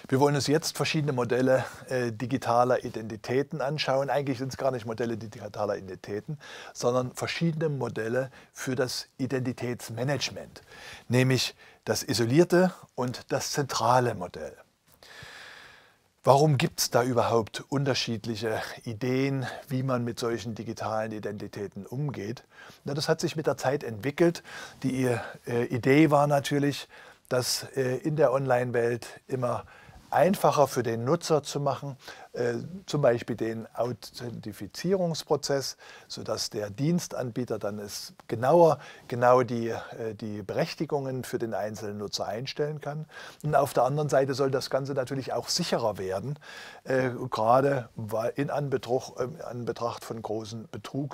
Wir wollen uns jetzt verschiedene Modelle digitaler Identitäten anschauen. Eigentlich sind es gar nicht Modelle digitaler Identitäten, sondern verschiedene Modelle für das Identitätsmanagement, nämlich das isolierte und das zentrale Modell. Warum gibt es da überhaupt unterschiedliche Ideen, wie man mit solchen digitalen Identitäten umgeht? Na, das hat sich mit der Zeit entwickelt. Die Idee war natürlich, das in der Online-Welt immer einfacher für den Nutzer zu machen, zum Beispiel den Authentifizierungsprozess, sodass der Dienstanbieter dann genau die Berechtigungen für den einzelnen Nutzer einstellen kann. Und auf der anderen Seite soll das Ganze natürlich auch sicherer werden, gerade in Anbetracht von großen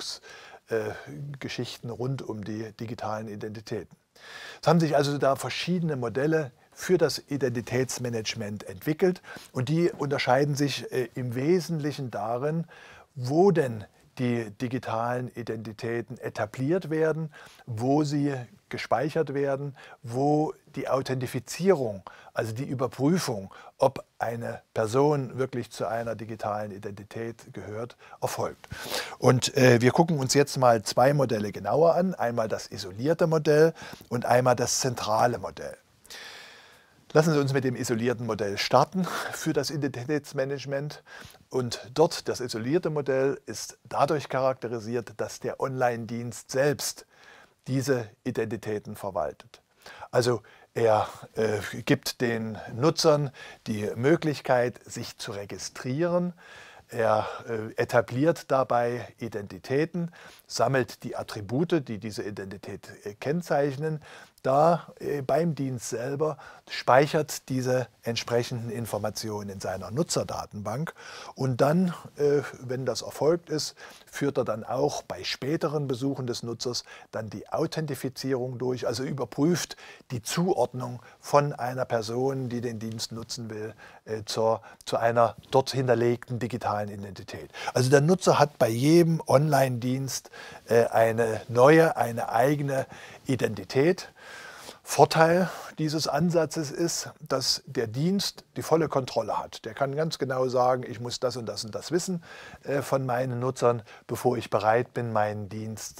Betrugsgeschichten rund um die digitalen Identitäten. Es haben sich also da verschiedene Modelle für das Identitätsmanagement entwickelt und die unterscheiden sich im Wesentlichen darin, wo denn die digitalen Identitäten etabliert werden, wo sie gespeichert werden, wo die Authentifizierung, also die Überprüfung, ob eine Person wirklich zu einer digitalen Identität gehört, erfolgt. Und wir gucken uns jetzt mal zwei Modelle genauer an, einmal das isolierte Modell und einmal das zentrale Modell. Lassen Sie uns mit dem isolierten Modell starten für das Identitätsmanagement. Und dort, das isolierte Modell, ist dadurch charakterisiert, dass der Online-Dienst selbst diese Identitäten verwaltet. Also er gibt den Nutzern die Möglichkeit, sich zu registrieren. Er etabliert dabei Identitäten, sammelt die Attribute, die diese Identität kennzeichnen. Beim Dienst selber speichert diese entsprechenden Informationen in seiner Nutzerdatenbank und dann, wenn das erfolgt ist, führt er dann auch bei späteren Besuchen des Nutzers dann die Authentifizierung durch, also überprüft die Zuordnung von einer Person, die den Dienst nutzen will, zu einer dort hinterlegten digitalen Identität. Also der Nutzer hat bei jedem Online-Dienst eine eigene Identität. Vorteil dieses Ansatzes ist, dass der Dienst die volle Kontrolle hat. Der kann ganz genau sagen, ich muss das und das und das wissen von meinen Nutzern, bevor ich bereit bin, meinen Dienst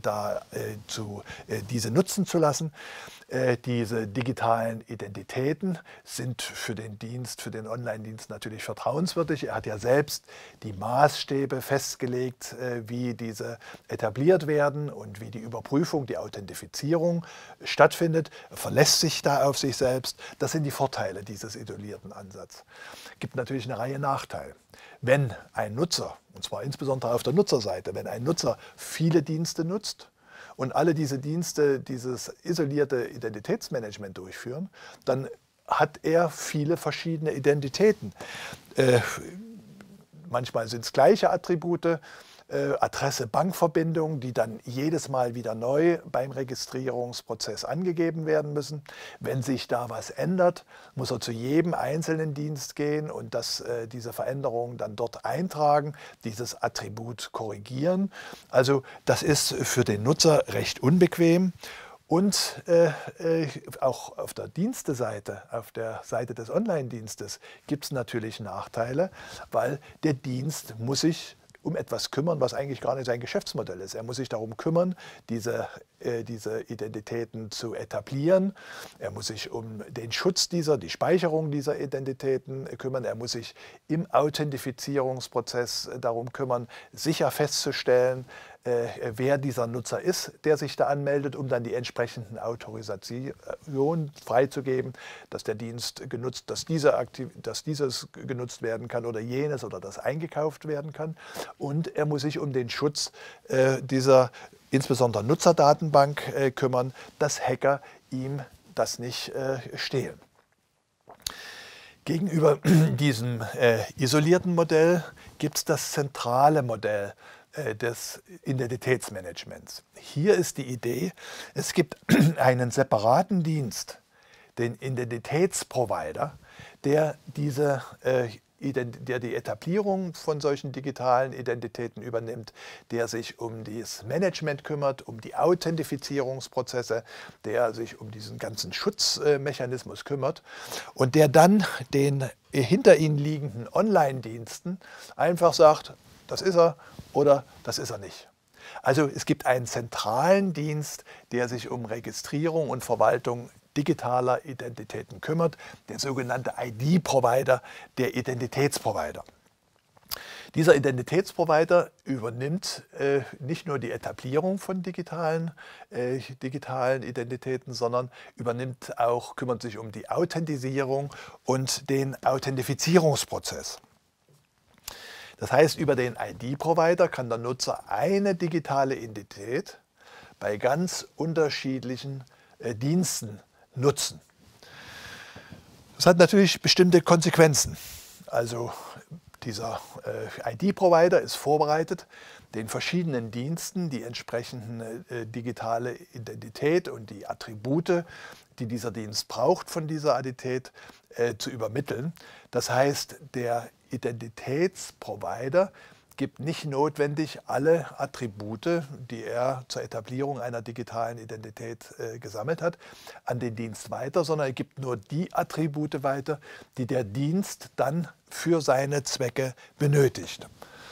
diese nutzen zu lassen. Diese digitalen Identitäten sind für den Dienst, für den Online-Dienst natürlich vertrauenswürdig. Er hat ja selbst die Maßstäbe festgelegt, wie diese etabliert werden und wie die Überprüfung, die Authentifizierung stattfindet. Er verlässt sich da auf sich selbst. Das sind die Vorteile dieses isolierten Ansatzes. Es gibt natürlich eine Reihe Nachteile. Wenn ein Nutzer, und zwar insbesondere auf der Nutzerseite, wenn ein Nutzer viele Dienste nutzt, und alle diese Dienste dieses isolierte Identitätsmanagement durchführen, dann hat er viele verschiedene Identitäten. Manchmal sind es gleiche Attribute, Adresse, Bankverbindung, die dann jedes Mal wieder neu beim Registrierungsprozess angegeben werden müssen. Wenn sich da was ändert, muss er zu jedem einzelnen Dienst gehen und diese Veränderung dann dort eintragen, dieses Attribut korrigieren. Also das ist für den Nutzer recht unbequem. Und auch auf der Diensteseite, auf der Seite des Online-Dienstes, gibt es natürlich Nachteile, weil der Dienst muss sich um etwas kümmern, was eigentlich gar nicht sein Geschäftsmodell ist. Er muss sich darum kümmern, diese Identitäten zu etablieren. Er muss sich um den Schutz die Speicherung dieser Identitäten kümmern. Er muss sich im Authentifizierungsprozess darum kümmern, sicher festzustellen, wer dieser Nutzer ist, der sich da anmeldet, um dann die entsprechenden Autorisationen freizugeben, dass der Dienst genutzt, dass dieses genutzt werden kann oder jenes oder das eingekauft werden kann. Und er muss sich um den Schutz dieser insbesondere Nutzerdatenbank kümmern, dass Hacker ihm das nicht stehlen. Gegenüber diesem isolierten Modell gibt es das zentrale Modell des Identitätsmanagements. Hier ist die Idee, es gibt einen separaten Dienst, den Identitätsprovider, der die Etablierung von solchen digitalen Identitäten übernimmt, der sich um das Management kümmert, um die Authentifizierungsprozesse, der sich um diesen ganzen Schutzmechanismus kümmert und der dann den hinter ihnen liegenden Online-Diensten einfach sagt, das ist er oder das ist er nicht. Also es gibt einen zentralen Dienst, der sich um Registrierung und Verwaltung digitaler Identitäten kümmert, der sogenannte ID-Provider, der Identitätsprovider. Dieser Identitätsprovider übernimmt nicht nur die Etablierung von digitalen Identitäten, sondern kümmert sich um die Authentisierung und den Authentifizierungsprozess. Das heißt, über den ID-Provider kann der Nutzer eine digitale Identität bei ganz unterschiedlichen Diensten nutzen. Das hat natürlich bestimmte Konsequenzen. Also dieser ID-Provider ist vorbereitet, den verschiedenen Diensten die entsprechende digitale Identität und die Attribute, die dieser Dienst braucht von dieser Identität, zu übermitteln. Das heißt, der Identitätsprovider gibt nicht notwendig alle Attribute, die er zur Etablierung einer digitalen Identität gesammelt hat, an den Dienst weiter, sondern er gibt nur die Attribute weiter, die der Dienst dann für seine Zwecke benötigt.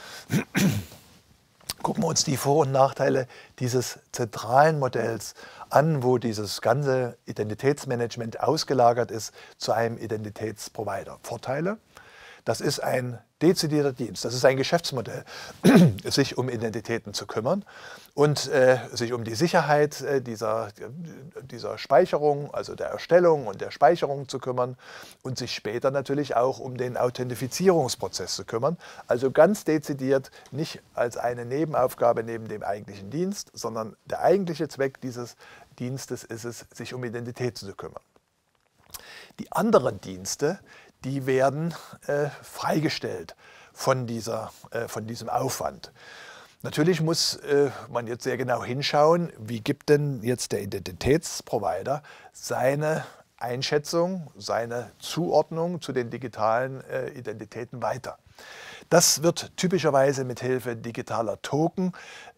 Gucken wir uns die Vor- und Nachteile dieses zentralen Modells an, wo dieses ganze Identitätsmanagement ausgelagert ist zu einem Identitätsprovider. Vorteile: Das ist ein dezidierter Dienst, das ist ein Geschäftsmodell, sich um Identitäten zu kümmern und sich um die Sicherheit dieser Speicherung, also der Erstellung und der Speicherung zu kümmern und sich später natürlich auch um den Authentifizierungsprozess zu kümmern. Also ganz dezidiert, nicht als eine Nebenaufgabe neben dem eigentlichen Dienst, sondern der eigentliche Zweck dieses Dienstes ist es, sich um Identitäten zu kümmern. Die anderen Dienste, die werden freigestellt von diesem Aufwand. Natürlich muss man jetzt sehr genau hinschauen, wie gibt denn jetzt der Identitätsprovider seine Einschätzung, seine Zuordnung zu den digitalen Identitäten weiter. Das wird typischerweise mit Hilfe digitaler Token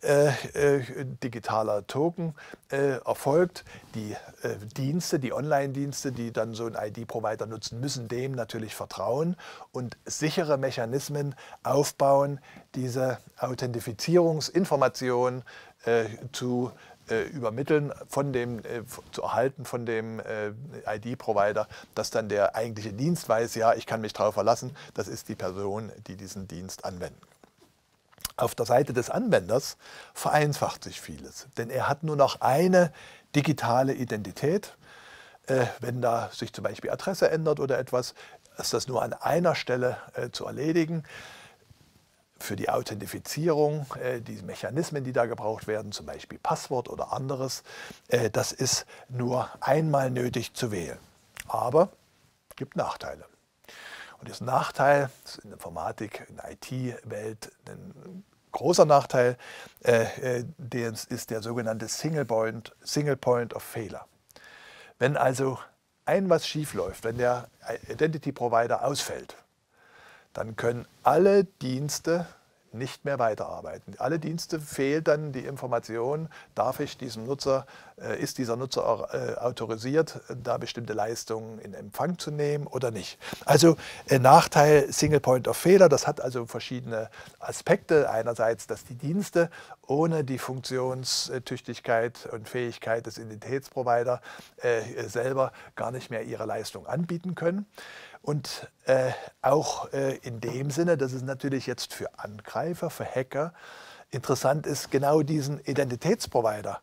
erfolgt. Die Dienste, die Online-Dienste, die dann so einen ID-Provider nutzen, müssen dem natürlich vertrauen und sichere Mechanismen aufbauen, diese Authentifizierungsinformationen zu übermitteln, zu erhalten von dem ID-Provider, dass dann der eigentliche Dienst weiß, ja, ich kann mich darauf verlassen, das ist die Person, die diesen Dienst anwendet. Auf der Seite des Anwenders vereinfacht sich vieles, denn er hat nur noch eine digitale Identität. Wenn da sich zum Beispiel Adresse ändert oder etwas, ist das nur an einer Stelle zu erledigen. Für die Authentifizierung, die Mechanismen, die da gebraucht werden, zum Beispiel Passwort oder anderes, das ist nur einmal nötig zu wählen. Aber es gibt Nachteile. Und das Nachteil, das ist in der Informatik, in der IT-Welt ein großer Nachteil, ist der sogenannte Single Point of Failure. Wenn also was schief läuft, wenn der Identity Provider ausfällt, dann können alle Dienste nicht mehr weiterarbeiten. Alle Dienste fehlt dann die Information, ist dieser Nutzer autorisiert, da bestimmte Leistungen in Empfang zu nehmen oder nicht. Also Nachteil Single Point of Failure, das hat also verschiedene Aspekte. Einerseits, dass die Dienste ohne die Funktionstüchtigkeit und Fähigkeit des Identitätsproviders selber gar nicht mehr ihre Leistung anbieten können. Und auch in dem Sinne, dass es natürlich jetzt für Angreifer, für Hacker interessant ist, genau diesen Identitätsprovider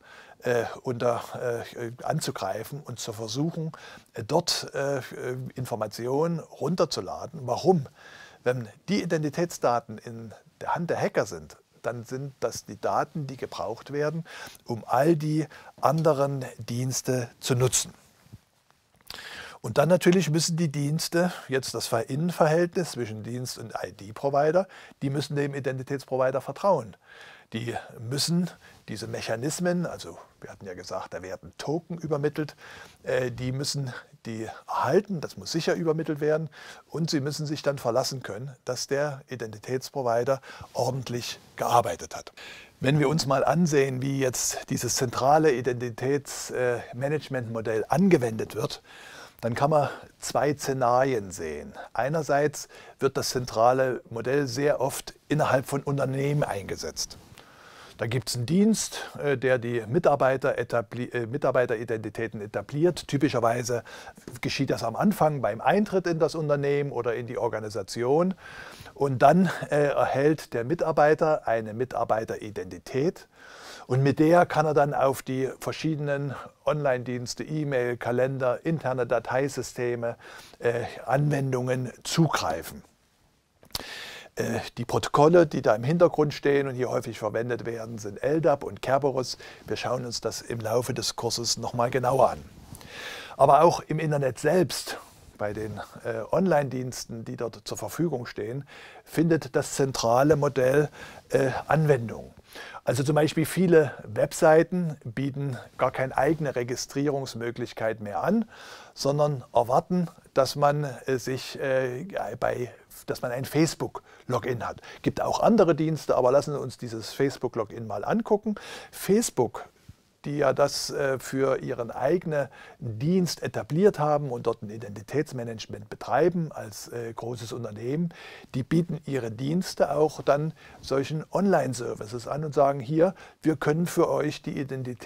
anzugreifen und zu versuchen, dort Informationen runterzuladen. Warum? Wenn die Identitätsdaten in der Hand der Hacker sind, dann sind das die Daten, die gebraucht werden, um all die anderen Dienste zu nutzen. Und dann natürlich müssen die Dienste, jetzt das Innenverhältnis zwischen Dienst und ID-Provider, die müssen dem Identitätsprovider vertrauen. Die müssen diese Mechanismen, also wir hatten ja gesagt, da werden Token übermittelt, die müssen die erhalten, das muss sicher übermittelt werden und sie müssen sich dann verlassen können, dass der Identitätsprovider ordentlich gearbeitet hat. Wenn wir uns mal ansehen, wie jetzt dieses zentrale Identitätsmanagementmodell angewendet wird, dann kann man zwei Szenarien sehen. Einerseits wird das zentrale Modell sehr oft innerhalb von Unternehmen eingesetzt. Da gibt es einen Dienst, der die Mitarbeiteridentitäten etabliert. Typischerweise geschieht das am Anfang beim Eintritt in das Unternehmen oder in die Organisation. Und dann erhält der Mitarbeiter eine Mitarbeiteridentität. Und mit der kann er dann auf die verschiedenen Online-Dienste, E-Mail, Kalender, interne Dateisysteme, Anwendungen zugreifen. Die Protokolle, die da im Hintergrund stehen und hier häufig verwendet werden, sind LDAP und Kerberos. Wir schauen uns das im Laufe des Kurses nochmal genauer an. Aber auch im Internet selbst, bei den Online-Diensten, die dort zur Verfügung stehen, findet das zentrale Modell Anwendung. Also zum Beispiel viele Webseiten bieten gar keine eigene Registrierungsmöglichkeit mehr an, sondern erwarten, dass man ein Facebook-Login hat. Es gibt auch andere Dienste, aber lassen Sie uns dieses Facebook-Login mal angucken. Facebook, die ja das für ihren eigenen Dienst etabliert haben und dort ein Identitätsmanagement betreiben als großes Unternehmen, die bieten ihre Dienste auch dann solchen Online-Services an und sagen, hier, wir können für euch die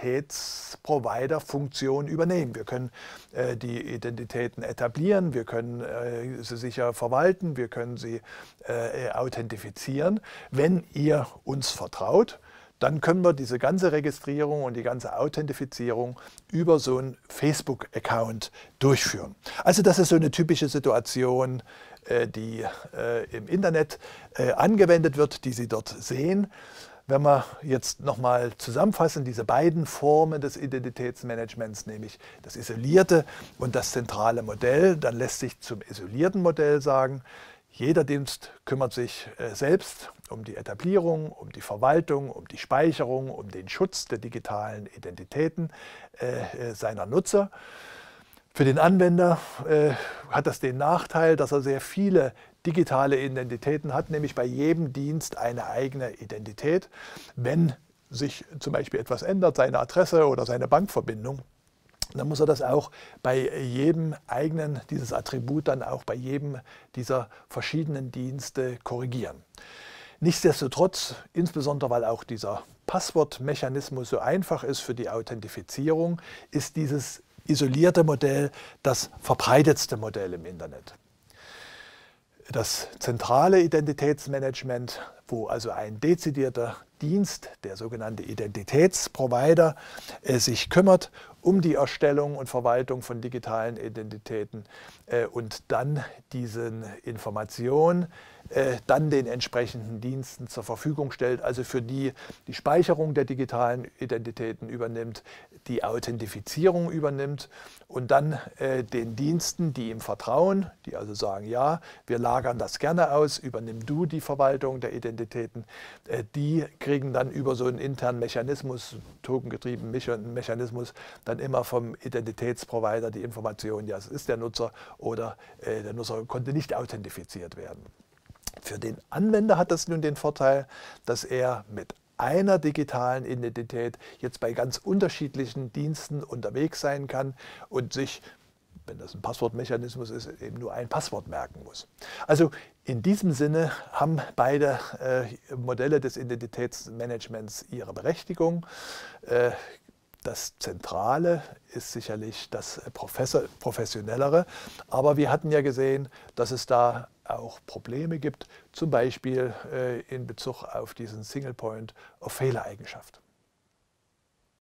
Identitätsprovider-Funktion übernehmen. Wir können die Identitäten etablieren, wir können sie sicher verwalten, wir können sie authentifizieren. Wenn ihr uns vertraut, dann können wir diese ganze Registrierung und die ganze Authentifizierung über so einen Facebook-Account durchführen. Also das ist so eine typische Situation, die im Internet angewendet wird, die Sie dort sehen. Wenn wir jetzt nochmal zusammenfassen, diese beiden Formen des Identitätsmanagements, nämlich das isolierte und das zentrale Modell, dann lässt sich zum isolierten Modell sagen, jeder Dienst kümmert sich selbst um die Etablierung, um die Verwaltung, um die Speicherung, um den Schutz der digitalen Identitäten seiner Nutzer. Für den Anwender hat das den Nachteil, dass er sehr viele digitale Identitäten hat, nämlich bei jedem Dienst eine eigene Identität. Wenn sich zum Beispiel etwas ändert, seine Adresse oder seine Bankverbindung, dann muss er das auch bei jedem eigenen, dieses Attribut dann auch bei jedem dieser verschiedenen Dienste korrigieren. Nichtsdestotrotz, insbesondere weil auch dieser Passwortmechanismus so einfach ist für die Authentifizierung, ist dieses isolierte Modell das verbreitetste Modell im Internet. Das zentrale Identitätsmanagement, wo also ein dezidierter Dienst, der sogenannte Identitätsprovider, sich kümmert um die Erstellung und Verwaltung von digitalen Identitäten und dann diesen Informationen dann den entsprechenden Diensten zur Verfügung stellt, also für die Speicherung der digitalen Identitäten übernimmt, die Authentifizierung übernimmt und dann den Diensten, die ihm vertrauen, die also sagen, ja, wir lagern das gerne aus, übernimm du die Verwaltung der Identitäten, die kriegen dann über so einen internen Mechanismus, tokengetriebenen Mechanismus, dann immer vom Identitätsprovider die Information, ja, es ist der Nutzer oder der Nutzer konnte nicht authentifiziert werden. Für den Anwender hat das nun den Vorteil, dass er mit einer digitalen Identität jetzt bei ganz unterschiedlichen Diensten unterwegs sein kann und sich, wenn das ein Passwortmechanismus ist, eben nur ein Passwort merken muss. Also in diesem Sinne haben beide Modelle des Identitätsmanagements ihre Berechtigung. Das Zentrale ist sicherlich das Professionellere, aber wir hatten ja gesehen, dass es da auch Probleme gibt, zum Beispiel in Bezug auf diesen Single Point of Failure Eigenschaft.